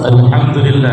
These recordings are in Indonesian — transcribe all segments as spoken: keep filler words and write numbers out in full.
الحمد لله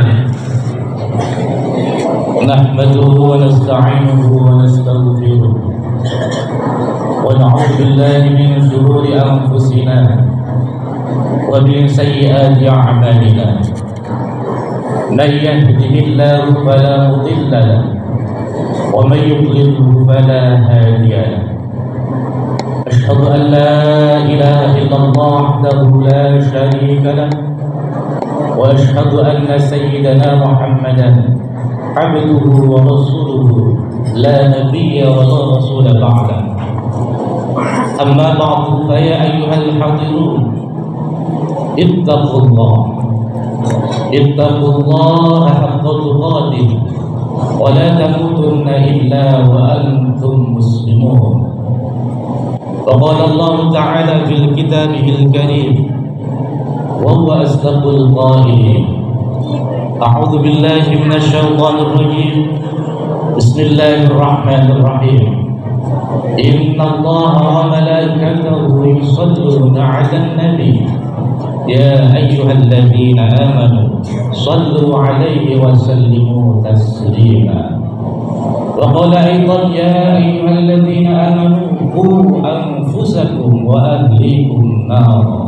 نحمده ونستعينه ونستغفره ونعوذ بالله من شرور أنفسنا ومن سيئات أعمالنا من يهده الله فلا مضل له ومن يضلله فلا هادي له أشهد أن لا إله إلا الله وحده لا شريك له وأشهد أن سيدنا محمدا عبده ورسوله لا نبي ولا رسول بعده أما بعد فيا أيها الحاضرون اتقوا الله اتقوا الله حق تقاته ولا تموتن إلا وأنتم مسلمون وقال الله تعالى في كتابه الكريم وهو أصدق القائلين أعوذ بالله من الشيطان الرجيم بسم الله الرحمن الرحيم إن الله وملائكته يصلون على النبي يا أيها الذين آمنوا صلوا عليه وسلموا تسليما وقال أيضا يا أيها الذين آمنوا قوا أنفسكم وأهليكم نارا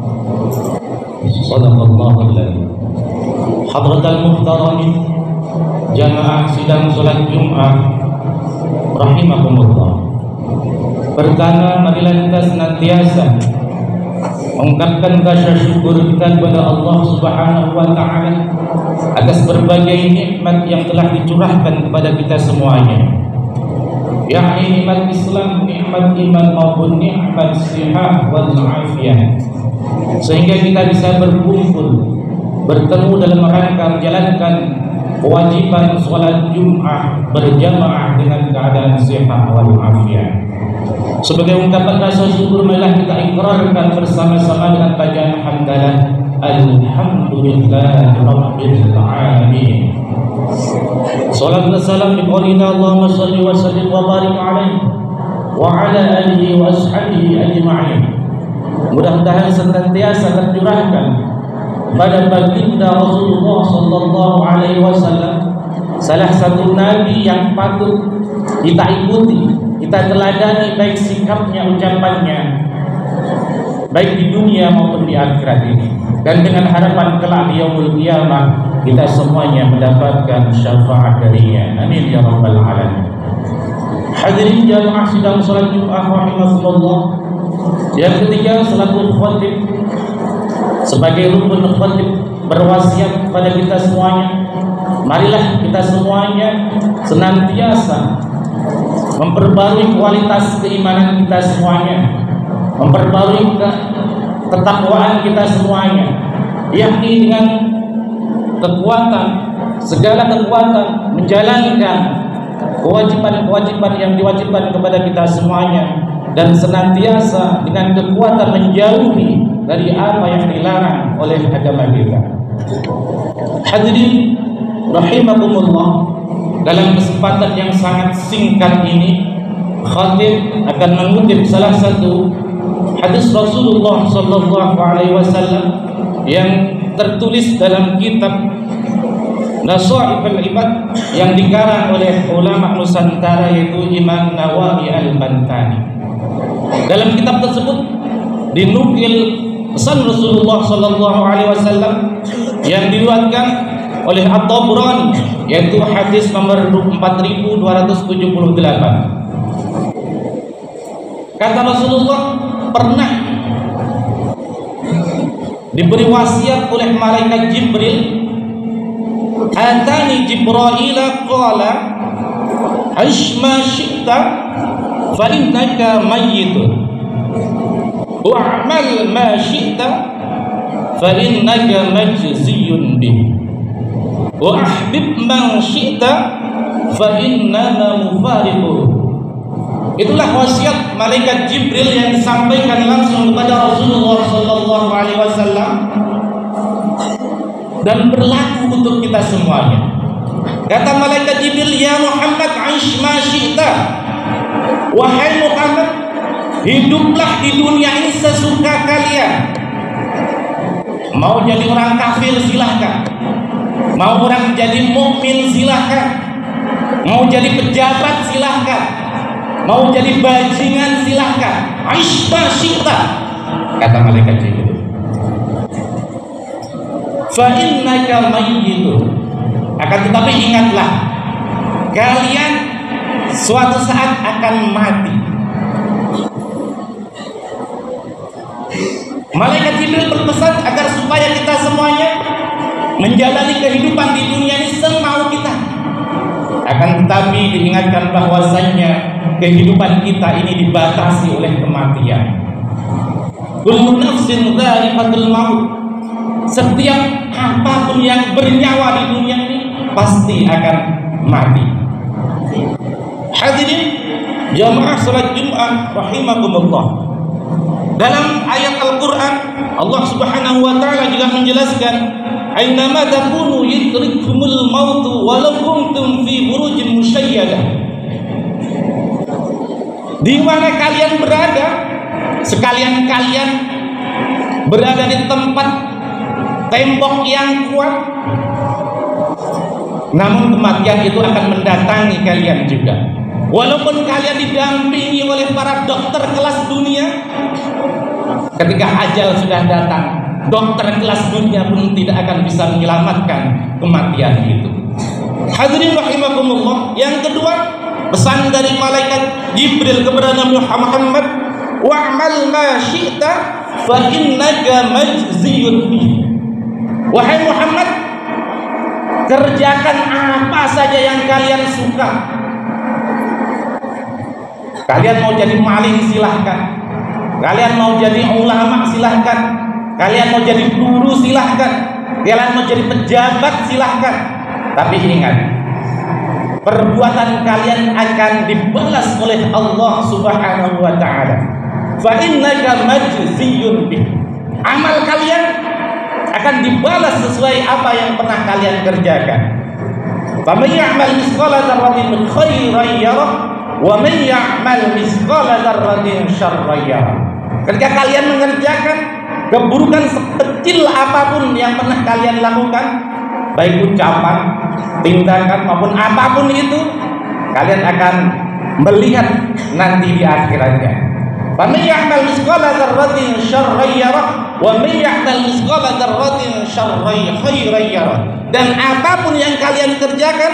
صدق الله العظيم. Hadratul muhtaramin jamaah sidang salat Jumat rahimakumullah. Pertama, marilah kita senantiasa mengungkapkan rasa syukur kita kepada Allah Subhanahu wa taala atas berbagai nikmat yang telah dicurahkan kepada kita semuanya, yakni nikmat Islam, nikmat iman maupun nikmat sihat wal afiyah, sehingga kita bisa berkumpul bertemu dalam rangka menjalankan kewajiban sholat Jumat berjamaah dengan keadaan sehat wal afiyah. Sebagai ungkapan rasa syukur, marilah kita ikrarkan bersama-sama dengan bacaan hamdalah alhamdulillahi rabbil alamin. Salam dan salam biqaulina Allahumma shalli wa sallim wa barik alaihi wa ala alihi wa ashabihi ajma'in. Mudah-mudahan senantiasa tercurahkan pada baginda Rasulullah sallallahu alaihi wasallam, salah satu nabi yang patut kita ikuti, kita teladani baik sikapnya, ucapannya, baik di dunia maupun di akhirat ini, dan dengan harapan kelak di yaumul qiyamah kita semuanya mendapatkan syafaat darinya. Amin ya rabbal alamin. Hadirin jamaah sidang salat Jumat rahimakumullah. Yang ketiga, salatul khatib. Sebagai rukun khatib berwasiat kepada kita semuanya, marilah kita semuanya senantiasa memperbarui kualitas keimanan kita semuanya, memperbarui ketakwaan kita semuanya, yakni dengan kekuatan, segala kekuatan menjalankan kewajiban-kewajiban yang diwajibkan kepada kita semuanya, dan senantiasa dengan kekuatan menjauhi dari apa yang dilarang oleh agama kita. Hadirin rahimakumullah, dalam kesempatan yang sangat singkat ini, khatib akan mengutip salah satu hadis Rasulullah sallallahu alaihi wasallam yang tertulis dalam kitab Nasaihul Ibad yang dikarang oleh ulama Nusantara, yaitu Imam Nawawi Al-Bantani. Dalam kitab tersebut dinukil pesan Rasulullah sallallahu alaihi wasallam yang diriwayatkan oleh At-Tabrani, yaitu hadis nomor empat ribu dua ratus tujuh puluh delapan. Kata Rasulullah, pernah diberi wasiat oleh malaikat Jibril, atani Jibril qala ashma syi'ta fa innaka mayyitun wa'mal ma syi'ta fa innaka majziyun bih wa ahbib man syi'ta fa innama mufariquh. Itulah wasiat malaikat Jibril yang disampaikan langsung kepada Rasulullah sallallahu alaihi wasallam dan berlaku untuk kita semuanya. Kata malaikat Jibril, ya Muhammad, aish ma syi'ta, wahai Muhammad, hiduplah di dunia ini sesuka kalian. Mau jadi orang kafir silahkan, mau orang jadi mukmin silahkan, mau jadi pejabat silahkan, mau jadi bajingan silahkan. Aishma syi'ta, kata malaikat Jibril. Fa innaka mayyitun, akan tetapi ingatlah, kalian suatu saat akan mati. Malaikat Jibril berpesan agar supaya kita semuanya menjalani kehidupan di dunia ini semau kita. Akan tetapi diingatkan bahwasanya kehidupan kita ini dibatasi oleh kematian. Kullu nafsin dha'iqatul maut. Setiap apapun yang bernyawa di dunia ini pasti akan mati. Hadirin jamaah salat Jumat rahimakumullah. Dalam ayat Al-Quran Allah subhanahu wa ta'ala juga menjelaskan, Aynama takunu yudrikkumul mautu walau kuntum fi burujin musyayyadah. Di mana kalian berada, sekalian kalian berada di tempat tembok yang kuat, namun kematian itu akan mendatangi kalian juga. Walaupun kalian didampingi oleh para dokter kelas dunia, ketika ajal sudah datang, dokter kelas dunia pun tidak akan bisa menyelamatkan kematian itu. Hadirin rahimakumullah. Yang kedua, pesan dari malaikat Jibril kepada Nabi Muhammad, wa'mal ma syi'ta fa innaka majziyun bih. Wahai Muhammad, kerjakan apa saja yang kalian suka. Kalian mau jadi maling silahkan, kalian mau jadi ulama silahkan, kalian mau jadi guru silahkan, kalian mau jadi pejabat silahkan. Tapi ingat, perbuatan kalian akan dibalas oleh Allah subhanahu wa ta'ala. Fa innaka majziyun bih. Amal kalian akan dibalas sesuai apa yang pernah kalian kerjakan. Faman ya'mal mithqala dzarratin khairan yarah wa man ya'mal mithqala dzarratin syarran yarah. Ketika kalian mengerjakan keburukan sekecil apapun yang pernah kalian lakukan, baik ucapan, tindakan maupun apapun itu, kalian akan melihat nanti di akhiratnya. Faman ya'mal mithqala dzarratin syarran yarah wa man ya'mal mithqala dzarratin syarran khairan yarah. Dan apapun yang kalian kerjakan,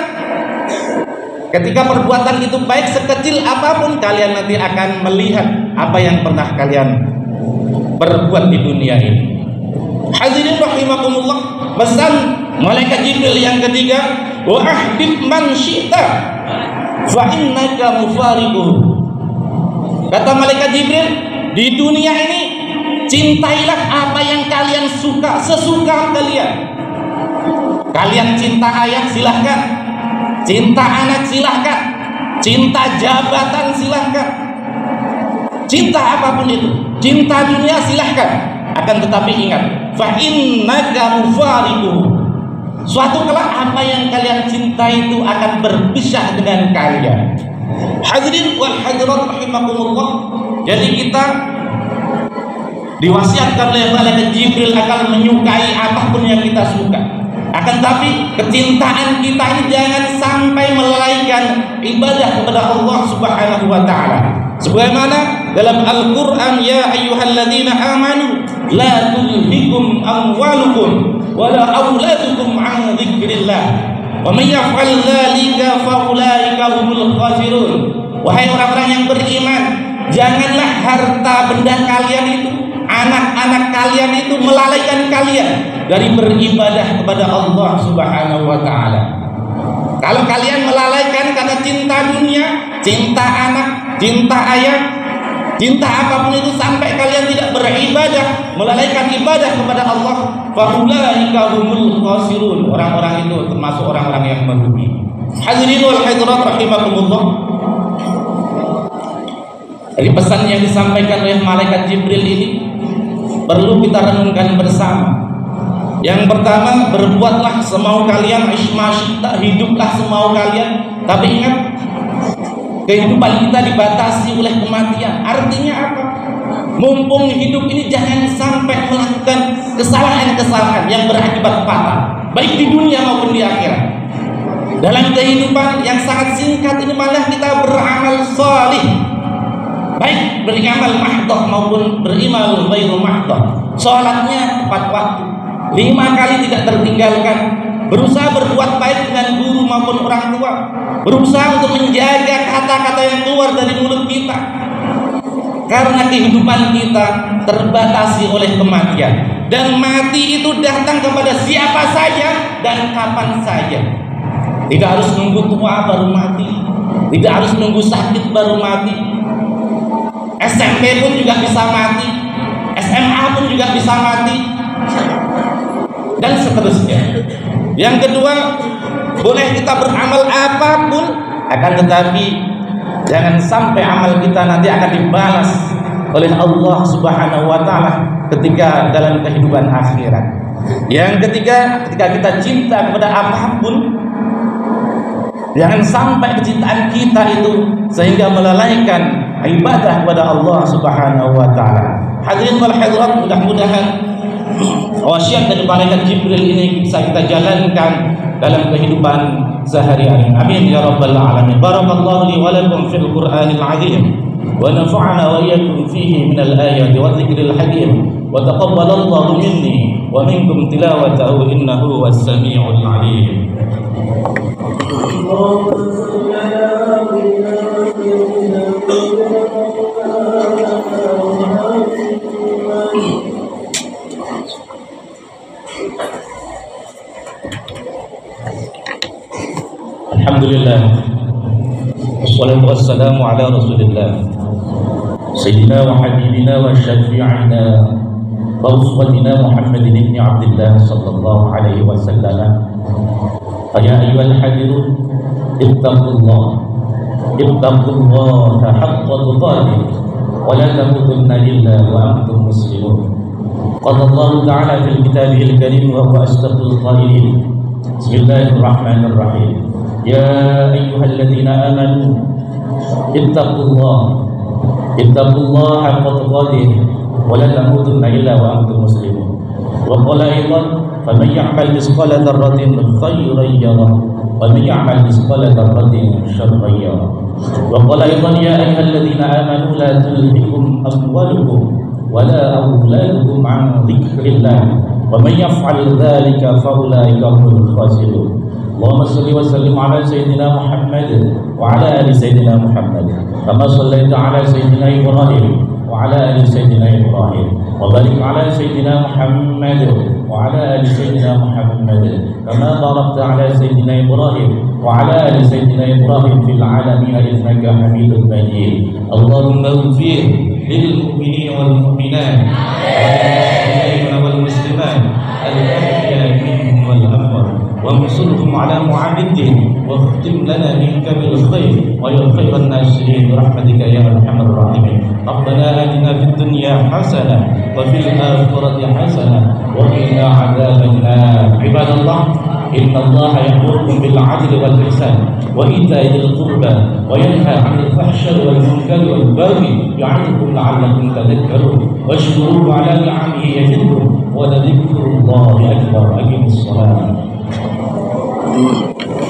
ketika perbuatan itu baik sekecil apapun, kalian nanti akan melihat apa yang pernah kalian berbuat di dunia ini. Hadirin rahimakumullah. Pesan malaikat Jibril yang ketiga, wa ahbib man syi'ta fa innaka mufariquh. Kata malaikat Jibril, di dunia ini cintailah apa yang kalian suka, sesuka kalian. Kalian cinta ayah silahkan, cinta anak silahkan, cinta jabatan silahkan, cinta apapun itu, cinta dunia silahkan. Akan tetapi ingat, fa innaka mufariquh. Suatu kelak apa yang kalian cinta itu akan berpisah dengan kalian. Hadirin wal hadirat rahimakumullah. Jadi kita diwasiatkan oleh malaikat Jibril akan menyukai apapun yang kita suka. Akan tapi kecintaan kita ini jangan sampai melalaikan ibadah kepada Allah Subhanahu wa ta'ala. Sebagaimana dalam Al-Qur'an, ya ayyuhalladzina amanu la tulhikum amwalukum wala auladukum an dzikrillah wa may yaf'al dzalika fa ulaika humul khasirun. Wahai orang-orang yang beriman, janganlah harta benda kalian itu, anak-anak kalian itu melalaikan kalian dari beribadah kepada Allah Subhanahu wa ta'ala. Kalau kalian melalaikan karena cinta dunia, cinta anak, cinta ayah, cinta apapun itu sampai kalian tidak beribadah, melalaikan ibadah kepada Allah, faulaika humul khasirun. Orang-orang itu termasuk orang-orang yang merugi. Hadirin wal hadirat rahimakumullah. Dari pesan yang disampaikan oleh malaikat Jibril ini perlu kita renungkan bersama. Yang pertama, berbuatlah semau kalian, isma syi'ta, hiduplah semau kalian. Tapi ingat, kehidupan kita dibatasi oleh kematian. Artinya apa? Mumpung hidup ini jangan sampai melakukan kesalahan-kesalahan yang berakibat fatal, baik di dunia maupun di akhirat. Dalam kehidupan yang sangat singkat ini malah kita beramal salih, baik beramal mahdoh maupun berimal ghairu mahdoh. Sholatnya tepat waktu, lima kali tidak tertinggalkan, berusaha berbuat baik dengan guru maupun orang tua, berusaha untuk menjaga kata-kata yang keluar dari mulut kita. Karena kehidupan kita terbatasi oleh kematian, dan mati itu datang kepada siapa saja dan kapan saja. Tidak harus nunggu tua baru mati, tidak harus nunggu sakit baru mati. S M P pun juga bisa mati, S M A pun juga bisa mati, dan seterusnya. Yang kedua, boleh kita beramal apapun, akan tetapi jangan sampai amal kita nanti akan dibalas oleh Allah Subhanahu wa taala ketika dalam kehidupan akhirat. Yang ketiga, ketika kita cinta kepada apapun, jangan sampai kecintaan kita itu sehingga melalaikan ibadah kepada Allah Subhanahu wa taala. Hadirin wal hadirat, mudah-mudahan wasiat dari malaikat Jibril ini bisa kita jalankan dalam kehidupan sehari-hari. Amin ya rabbal alamin. Barakallahu li wa lakum fil Qur'anil azim wa nafa'ana wa iyyakum fihi minal ayati wa dzikril hakim wa taqabbalallahu minni wa minkum tilawatahu innahu was samiul alim. Alhamdulillah, wassalatu wassalamu ala rasulillah sayyidina wa habibina wa syafi'ina wa uswatina Muhammadin ibn Abdillah sallallahu alaihi wasallam. Ya ayyuhal hadirun, ittaqullah ittaqullaha haqqa tuqatih wa la tamutunna illa wa antum muslimun. Qala Allah ta'ala fil kitabihil karim wa huwa asdaqul qailin. Bismillahirrahmanirrahim. Ya ayyuhalladzina amanu ittaqullaha ittaqullaha haqqa tuqatih wa la tamutunna illa wa antum muslimun. Wa qala aidan faman ya'mal mithqala dzarratin khairan yarah wa man ya'mal mithqala dzarratin syarran yarah. Wa qala aidan ya ayyuhalladzina amanu la tulhikum amwalukum wa la auladukum an dzikrillah wa man yaf'al dzalika fa ulaika humul khasirun. Allahumma shalli wa sallim ala sayyidina Muhammad wa ala ali sayyidina Muhammad kama shallaita ala sayyidina Ibrahim wa ala ali sayyidina Ibrahim wa barik ala sayyidina Muhammad wa ala ali sayyidina Muhammad kama barakta ala sayyidina Ibrahim wa ala ali sayyidina Ibrahim fil alamin innaka Hamidum Majid. Allahumma ighfir lil mu'minina wal mu'minat wal muslimat al-ahya'i minhum wal amwat وانصرهم على معاندهم واختم لنا منك بالخير ويا خير الناصرين برحمتك يا ارحم الراحمين. ربنا آتنا في الدنيا حسنة وفي الآخرة حسنة وقنا عذاب النار. عباد الله، إن الله يأمركم بالعدل والإحسان وإيتاء ذي القربى وينهى عن الفحشاء والمنكر والبغي يعظكم لعلكم تذكرون واشكروه على نعمه يزدكم ولذكر الله أكبر. أقيموا الصلاة.